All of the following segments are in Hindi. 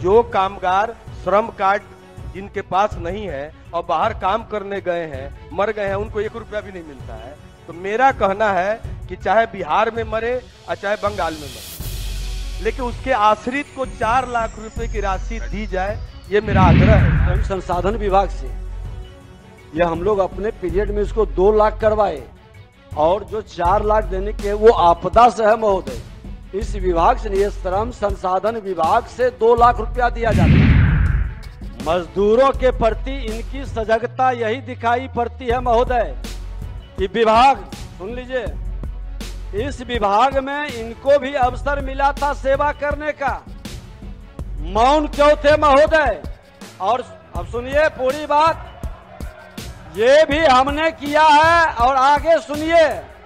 जो कामगार श्रम कार्ड जिनके पास नहीं है और बाहर काम करने गए हैं, मर गए हैं, उनको 1 रुपया भी नहीं मिलता है। तो मेरा कहना है कि चाहे बिहार में मरे और चाहे बंगाल में मरे, लेकिन उसके आश्रित को 4 लाख रुपए की राशि दी जाए, ये मेरा आग्रह है। श्रम संसाधन विभाग से यह हम लोग अपने पीरियड में इसको 2 लाख करवाए और जो 4 लाख देने के वो आपदा से है महोदय। इस विभाग से ये श्रम संसाधन विभाग से 2 लाख रुपया दिया जाता है। मजदूरों के प्रति इनकी सजगता यही दिखाई पड़ती है महोदय। कि विभाग सुन लीजिए, इस विभाग में इनको भी अवसर मिला था सेवा करने का, मौन क्यों थे महोदय? और अब सुनिए पूरी बात, ये भी हमने किया है। और आगे सुनिए,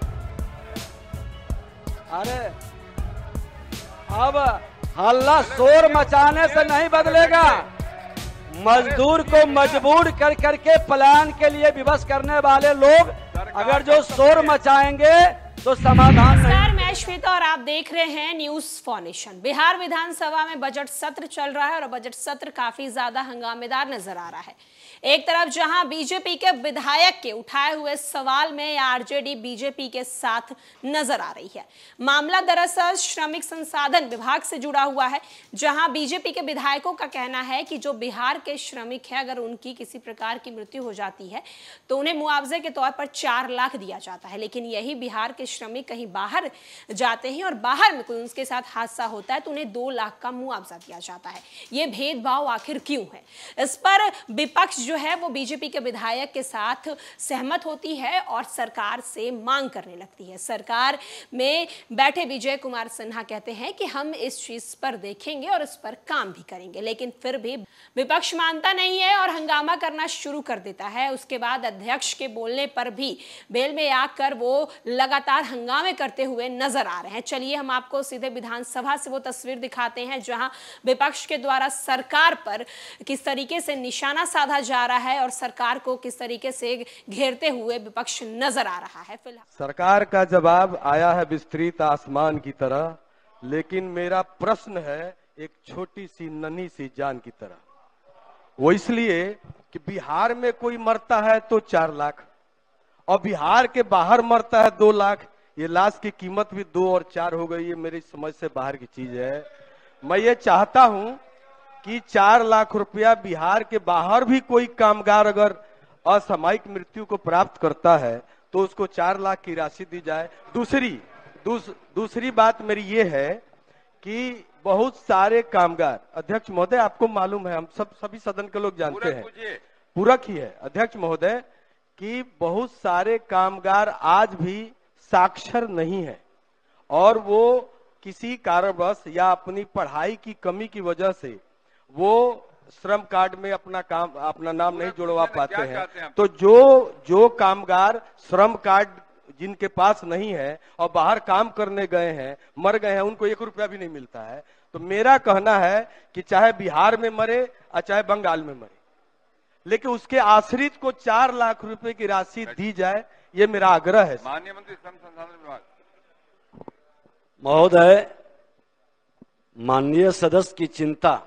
अरे अब हल्ला शोर मचाने से नहीं बदलेगा। मजदूर को मजबूर कर करके पलायन के लिए विवश करने वाले लोग अगर जो शोर मचाएंगे तो समाधान नहीं। नमस्कार, मैं श्वेता और आप देख रहे हैं न्यूज फाउंडेशन। बिहार विधानसभा में बजट सत्र चल रहा है और बजट सत्र काफी ज्यादा हंगामेदार नजर आ रहा है। एक तरफ जहां बीजेपी के विधायक के उठाए हुए सवाल में आरजेडी बीजेपी के साथ नजर आ रही है। मामला दरअसल श्रमिक संसाधन विभाग से जुड़ा हुआ है, जहां बीजेपी के विधायकों का कहना है कि जो बिहार के श्रमिक है, अगर उनकी किसी प्रकार की मृत्यु हो जाती है तो उन्हें मुआवजे के तौर पर 4 लाख दिया जाता है। लेकिन यही बिहार के श्रमिक कहीं बाहर जाते हैं और बाहर में कोई उनके साथ हादसा होता है तो उन्हें 2 लाख का मुआवजा दिया जाता है। ये भेदभाव आखिर क्यों है? इस पर विपक्ष जो है वो बीजेपी के विधायक के साथ सहमत होती है और सरकार से मांग करने लगती है। सरकार में बैठे विजय कुमार सिन्हा कहते हैं कि हम इस चीज पर देखेंगे और इस पर काम भी करेंगे, लेकिन फिर भी विपक्ष मानता नहीं है और हंगामा करना शुरू कर देता है। उसके बाद अध्यक्ष के बोलने पर भी बेल में आकर वो लगातार हंगामे करते हुए नजर आ रहे हैं। चलिए हम आपको सीधे विधानसभा से वो तस्वीर दिखाते हैं जहां विपक्ष के द्वारा सरकार पर किस तरीके से निशाना साधा जा रहा है और सरकार को किस तरीके से घेरते हुए विपक्ष नजर आ रहा है। फिलहाल सरकार का जवाब आया है विस्तृत आसमान की तरह, लेकिन मेरा प्रश्न है एक छोटी सी नन्ही सी जान की तरह। वो इसलिए कि बिहार में कोई मरता है तो 4 लाख और बिहार के बाहर मरता है 2 लाख। ये लाश की कीमत भी 2 और 4 हो गई है। मेरी समझ से बाहर की चीज है। मैं ये चाहता हूं कि 4 लाख रुपया बिहार के बाहर भी कोई कामगार अगर असामयिक मृत्यु को प्राप्त करता है तो उसको 4 लाख की राशि दी जाए। दूसरी बात मेरी ये है कि बहुत सारे कामगार, अध्यक्ष महोदय आपको मालूम है, हम सभी सदन के लोग जानते हैं, पूरक ही है अध्यक्ष महोदय, कि बहुत सारे कामगार आज भी साक्षर नहीं है और वो किसी कारणवश या अपनी पढ़ाई की कमी की वजह से वो श्रम कार्ड में अपना नाम नहीं जुड़वा पाते हैं। तो जो कामगार श्रम कार्ड जिनके पास नहीं है और बाहर काम करने गए हैं, मर गए हैं, उनको 1 रुपया भी नहीं मिलता है। तो मेरा कहना है कि चाहे बिहार में मरे और चाहे बंगाल में मरे, लेकिन उसके आश्रित को 4 लाख रुपए की राशि दी जाए, ये मेरा आग्रह है। माननीय मंत्री श्रम संसाधन विभाग महोदय, माननीय सदस्य की चिंता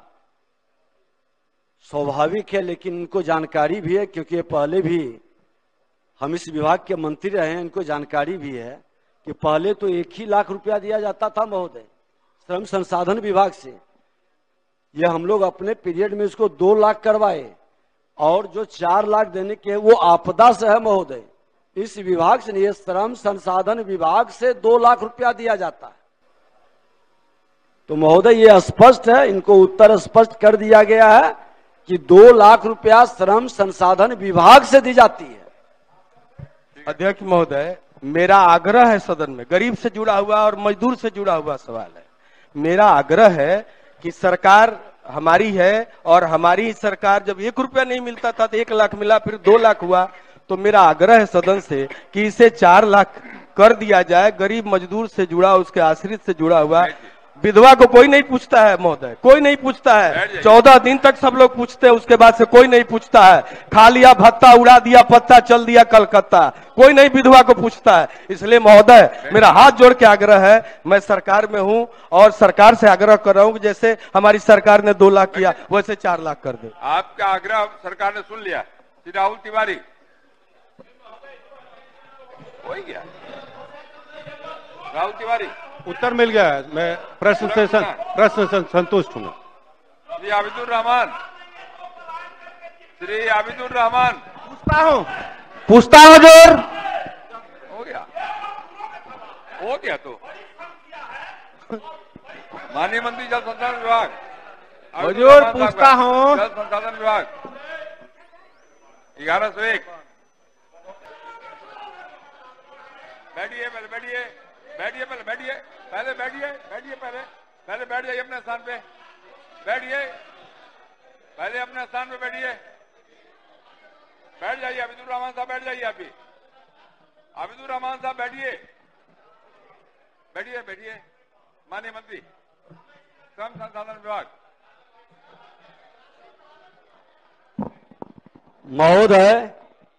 स्वाभाविक है, लेकिन इनको जानकारी भी है क्योंकि पहले भी हम इस विभाग के मंत्री रहे हैं। इनको जानकारी भी है कि पहले तो 1 ही लाख रुपया दिया जाता था महोदय श्रम संसाधन विभाग से। यह हम लोग अपने पीरियड में इसको 2 लाख करवाए और जो 4 लाख देने के वो आपदा से है महोदय। इस विभाग से ये श्रम संसाधन विभाग से 2 लाख रुपया दिया जाता है। तो महोदय ये स्पष्ट है, इनको उत्तर स्पष्ट कर दिया गया है कि 2 लाख रुपया श्रम संसाधन विभाग से दी जाती है। अध्यक्ष महोदय, मेरा आग्रह है सदन में, गरीब से जुड़ा हुआ और मजदूर से जुड़ा हुआ सवाल है। मेरा आग्रह है कि सरकार हमारी है और हमारी सरकार जब 1 रुपया नहीं मिलता था तो 1 लाख मिला, फिर 2 लाख हुआ। तो मेरा आग्रह है सदन से कि इसे 4 लाख कर दिया जाए। गरीब मजदूर से जुड़ा, उसके आश्रित से जुड़ा हुआ विधवा को कोई नहीं पूछता है महोदय, कोई नहीं पूछता है। 14 दिन तक सब लोग पूछते हैं, उसके बाद से कोई नहीं पूछता है। खा लिया भत्ता, उड़ा दिया पत्ता, चल दिया कलकत्ता, कोई नहीं विधवा को पूछता है। इसलिए महोदय मेरा हाथ जोड़ के आग्रह है, मैं सरकार में हूं और सरकार से आग्रह कर रहा हूं कि जैसे हमारी सरकार ने 2 लाख किया वैसे 4 लाख कर दे। आपका आग्रह सरकार ने सुन लिया। श्री राहुल तिवारी हो ही गया। राहुल तिवारी उत्तर मिल गया है। मैं प्रश्न से संतुष्ट हूँ। श्री आबिदुर रहमान, श्री आबिदुर रहमान पूछता हूँ जोर हो गया तो माननीय मंत्री जल संसाधन विभाग, हुजूर पूछता हूँ। जल संसाधन विभाग 1101। बैठिए, पहले बैठिए, बैठिए, पहले बैठिए, पहले बैठिए, बैठिए, पहले बैठ जाइए अपने स्थान पे, बैठिए, पहले अपने स्थान पे बैठिए, बैठ जाइए। आबिदुर रहमान साहब बैठ जाइए। आप भी आबिदुर रहमान साहब बैठिए, बैठिए, बैठिए। माननीय मंत्री श्रम संसाधन विभाग। महोदय,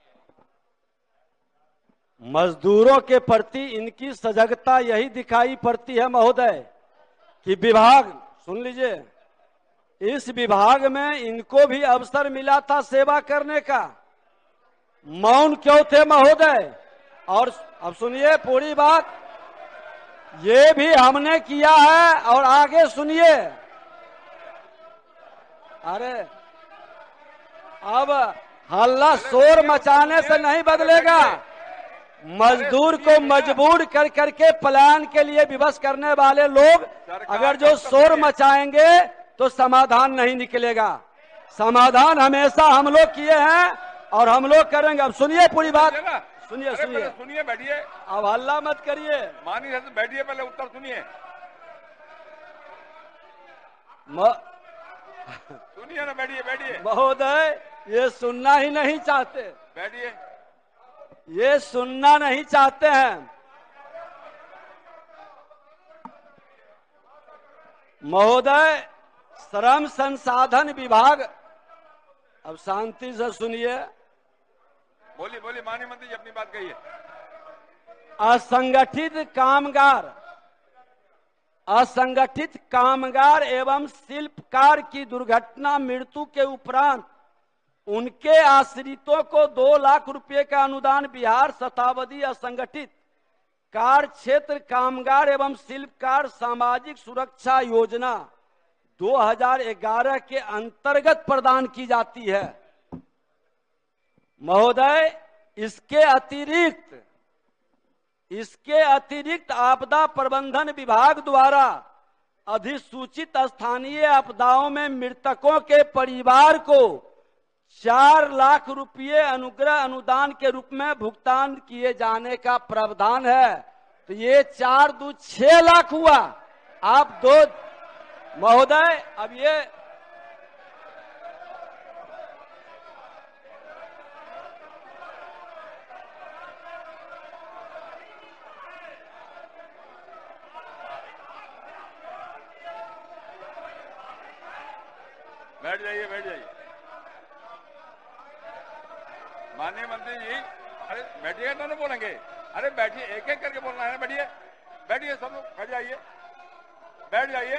मजदूरों के प्रति इनकी सजगता यही दिखाई पड़ती है महोदय कि विभाग, सुन लीजिए, इस विभाग में इनको भी अवसर मिला था सेवा करने का, मौन क्यों थे महोदय? और अब सुनिए पूरी बात, ये भी हमने किया है। और आगे सुनिए, अरे अब हल्ला शोर मचाने से नहीं बदलेगा। मजदूर को मजबूर कर करके पलायन के लिए विवश करने वाले लोग अगर जो शोर मचाएंगे तो समाधान नहीं निकलेगा। समाधान हमेशा हम लोग किए हैं और हम लोग करेंगे। अब सुनिए पूरी बात, सुनिए सुनिए, बैठिए, अब हल्ला मत करिए। मानिए बैठिए, पहले उत्तर सुनिए। सुनिए ना, बैठिए, बैठिए। महोदय, ये सुनना ही नहीं चाहते, बैठिए, ये सुनना नहीं चाहते हैं। महोदय, श्रम संसाधन विभाग, अब शांति से सुनिए। बोलिए, बोलिए, माननीय मंत्री जी अपनी बात कहिए। असंगठित कामगार एवं शिल्पकार की दुर्घटना मृत्यु के उपरांत उनके आश्रितों को 2 लाख रुपए का अनुदान बिहार शताब्दी असंगठित कार्य क्षेत्र कामगार एवं शिल्पकार सामाजिक सुरक्षा योजना 2011 के अंतर्गत प्रदान की जाती है। महोदय, इसके अतिरिक्त आपदा प्रबंधन विभाग द्वारा अधिसूचित स्थानीय आपदाओं में मृतकों के परिवार को 4 लाख रुपये अनुग्रह अनुदान के रूप में भुगतान किए जाने का प्रावधान है। तो ये 4 दूनी 6 लाख हुआ। आप 2 महोदय, अब ये बैठ जाइए, बैठ जाइए। माननीय मंत्री जी, अरे बैठिए, दोनों बोलेंगे। अरे बैठिए, एक एक करके बोलना है ना। बैठिए, बैठिए, सब लोग बैठ जाइए, बैठ जाइए।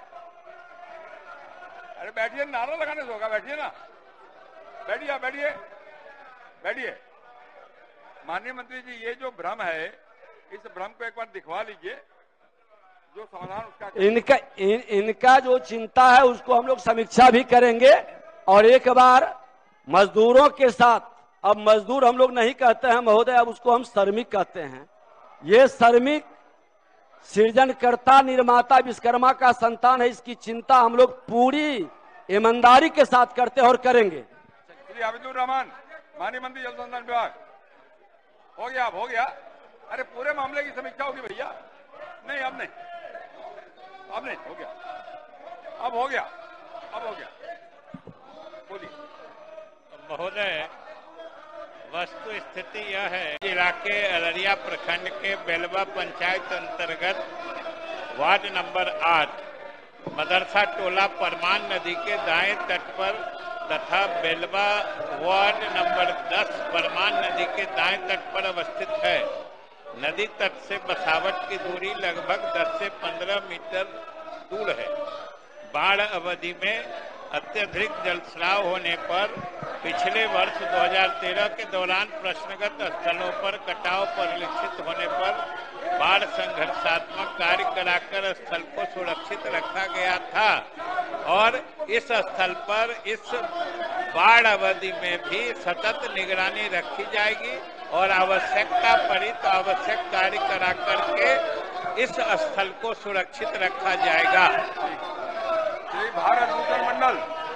अरे बैठिए, नारा लगाने से होगा, बैठिए ना, बैठिए, बैठिए, बैठिए। माननीय मंत्री जी, ये जो भ्रम है, इस भ्रम को एक बार दिखवा लीजिए, जो समाधान उसका इनका जो चिंता है उसको हम लोग समीक्षा भी करेंगे। और एक बार मजदूरों के साथ, अब मजदूर हम लोग नहीं कहते हैं महोदय, अब उसको हम श्रमिक कहते हैं। ये श्रमिक सृजनकर्ता निर्माता विश्वकर्मा का संतान है, इसकी चिंता हम लोग पूरी ईमानदारी के साथ करते हैं और करेंगे। श्री आबिदुर रहमान, माननीय मंत्री जल संसाधन विभाग। हो गया, अब हो गया। अरे पूरे मामले की समीक्षा होगी भैया। नहीं, अब नहीं, अब नहीं, हो गया, अब हो गया, अब हो गया। बोलिए। महोदय, वस्तु स्थिति यह है, जिला के अररिया प्रखंड के बेलवा पंचायत अंतर्गत वार्ड नंबर 8 मदरसा टोला परमान नदी के दाएं तट पर तथा बेलवा वार्ड नंबर 10 परमान नदी के दाएं तट पर अवस्थित है। नदी तट से बसावट की दूरी लगभग 10 से 15 मीटर दूर है। बाढ़ अवधि में अत्यधिक जलस्राव होने पर पिछले वर्ष 2013 के दौरान प्रश्नगत स्थलों पर कटाव परिलक्षित होने पर बाढ़ संघर्षात्मक कार्य कराकर स्थल को सुरक्षित रखा गया था और इस स्थल पर इस बाढ़ अवधि में भी सतत निगरानी रखी जाएगी और आवश्यकता पड़ी तो आवश्यक कार्य करा करके इस स्थल को सुरक्षित रखा जाएगा। श्री भारत भूषण मंडल,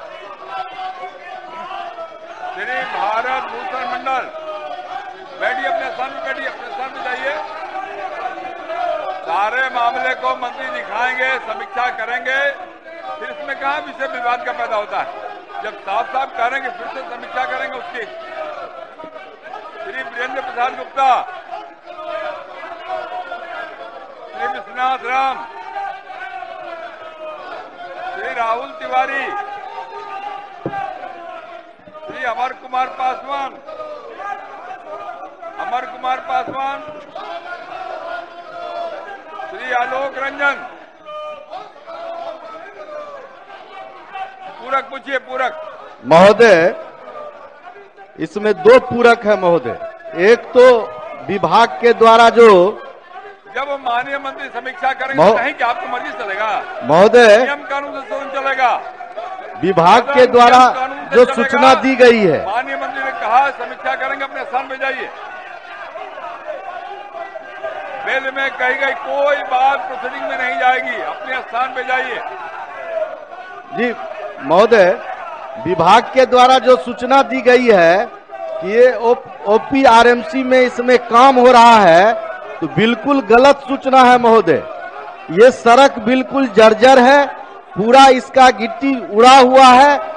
श्री भारत भूषण मंडल बैठिए, अपने स्थान पे बैठिए, अपने स्थान पे जाइए। सारे मामले को मंत्री दिखाएंगे, समीक्षा करेंगे, फिर इसमें कहाँ विषय विवाद का पैदा होता है। जब साफ साफ करेंगे फिर से समीक्षा करेंगे उसकी। श्री वीरेंद्र प्रसाद गुप्ता, श्री विश्वनाथ राम, श्री राहुल तिवारी, श्री अमर कुमार पासवान, अमर कुमार पासवान, श्री आलोक रंजन। पूरक पूछिए, पूरक। महोदय, इसमें दो पूरक है महोदय। एक तो विभाग के द्वारा जो जब माननीय मंत्री समीक्षा करेंगे तो नहीं कि आपको मर्जी चलेगा महोदय, नियम कानून से सदन चलेगा। विभाग के द्वारा जो सूचना दी गई है, माननीय मंत्री ने कहा समीक्षा करेंगे, अपने स्थान पे जाइए। बिल में कही गई कोई बात प्रोसीडिंग में नहीं जाएगी, अपने स्थान पे जाइए। जी महोदय, विभाग के द्वारा जो सूचना दी गई है कि ये ओपीआरएमसी में इसमें काम हो रहा है, तो बिल्कुल गलत सूचना है महोदय। ये सड़क बिल्कुल जर्जर है, पूरा इसका गिट्टी उड़ा हुआ है